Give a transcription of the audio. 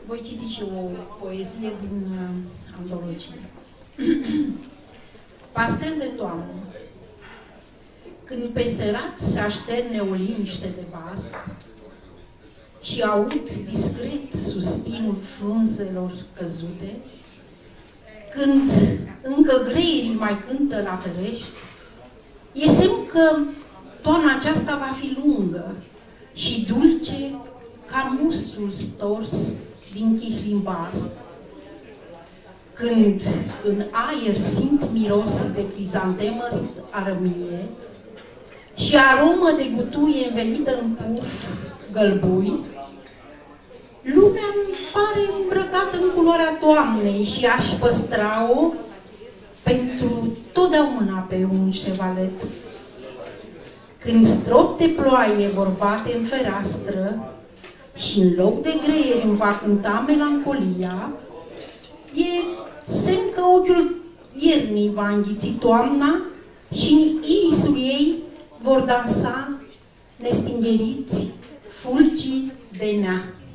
voi citi și o poezie din antologie. Pastel de toamnă. Când pe sărat se așterne o liniște de vas și aud discret suspinul frunzelor căzute, când încă greierii mai cântă la ferești, e semn că toamna aceasta va fi lungă și dulce ca musul stors din chihlimbar. Când în aer simt miros de crizantemă arămie și aromă de gutuie învelită în puf gălbui, lumea-mi pare îmbrăcată în culoarea toamnei și aș păstra-o pentru totdeauna pe un șevalet. Când strop de ploaie vor bate în fereastră și în loc de greieri îmi va cânta melancolia, e semn că ochiul iernii va înghiți toamna și în irisul ei vor dansa nestingeriți fulgii de nea.